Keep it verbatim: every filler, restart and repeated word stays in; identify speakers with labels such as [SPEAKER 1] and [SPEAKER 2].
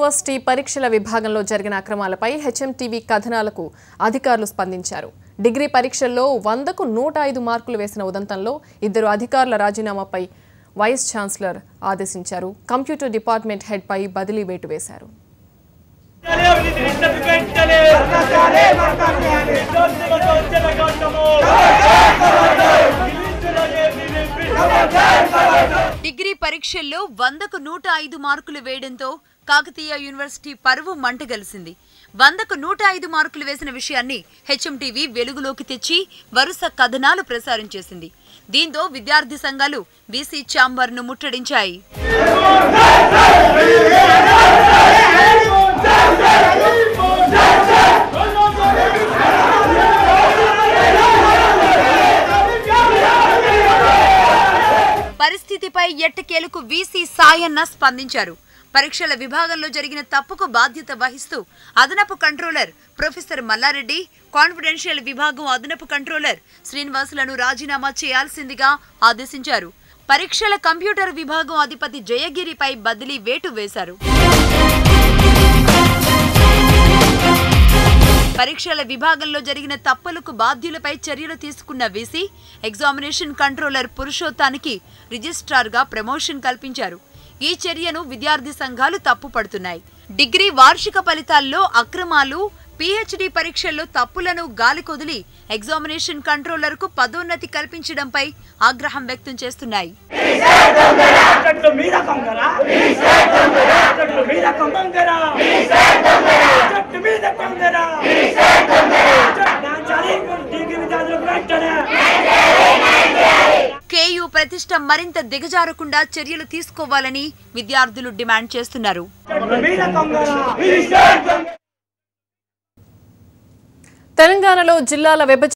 [SPEAKER 1] University పరీక్షల విభాగంలో జరిగిన అక్రమాలపై హెచ్ఎంటీవీ కథనాలకు అధికారులు స్పందించారు. డిగ్రీ పరీక్షల్లో వందకు నూట ఐదు మార్కులు వేసిన ఉదంతంలో ఇద్దరు అధికారుల రాజీనామాపై వైస్ ఛాన్సలర్ ఆదేశించారు. కంప్యూటర్ డిపార్ట్మెంట్ హెడ్ పై బదిలీ వేటు వేశారు.
[SPEAKER 2] డిగ్రీ పరీక్షల్లో వందకు నూట ఐదు మార్కులు వేయడంతో కాకతీయ యూనివర్సిటీ పరువు మంటగలిసింది. వందకు నూట ఐదు మార్కులు వేసిన విషయాన్ని హెచ్ఎంటీవీ వెలుగులోకి తెచ్చి వరుస కథనాలు ప్రసారం చేసింది. దీంతో విద్యార్థి సంఘాలు వీసీ ఛాంబర్ ను ముట్టడించాయి. పరిస్థితిపై ఎట్టకేలకు వీసీ సాయన్న స్పందించారు. పరీక్షల విభాగంలో జరిగిన తప్పుకు బాధ్యత వహిస్తూ అదనపు కంట్రోలర్ ప్రొఫెసర్ మల్లారెడ్డి, కాన్ఫిడెన్షియల్ విభాగం అదనపు కంట్రోలర్ శ్రీనివాసులను రాజీనామా చేయాల్సిందిగా ఆదేశించారు. పరీక్షల కంప్యూటర్ విభాగం అధిపతి జయగిరిపై బదిలీ వేటు వేశారు. పరీక్షల విభాగంలో జరిగిన తప్పులకు బాధ్యులపై చర్యలు తీసుకున్న వీసీ ఎగ్జామినేషన్ కంట్రోలర్ పురుషోత్తానికి రిజిస్ట్రార్గా ప్రమోషన్ కల్పించారు. ఈ చర్యను విద్యార్థి సంఘాలు తప్పుపడుతున్నాయి. డిగ్రీ వార్షిక ఫలితాల్లో అక్రమాలు, పీహెచ్డీ పరీక్షల్లో తప్పులను గాలికొదిలి ఎగ్జామినేషన్ కంట్రోలర్ కు పదోన్నతి కల్పించడంపై ఆగ్రహం వ్యక్తం చేస్తున్నాయి. కేయూ ప్రతిష్ట మరింత దిగజారకుండా చర్యలు తీసుకోవాలని విద్యార్థులు డిమాండ్ చేస్తున్నారు.
[SPEAKER 1] తెలంగాణలో జిల్లాల విభజన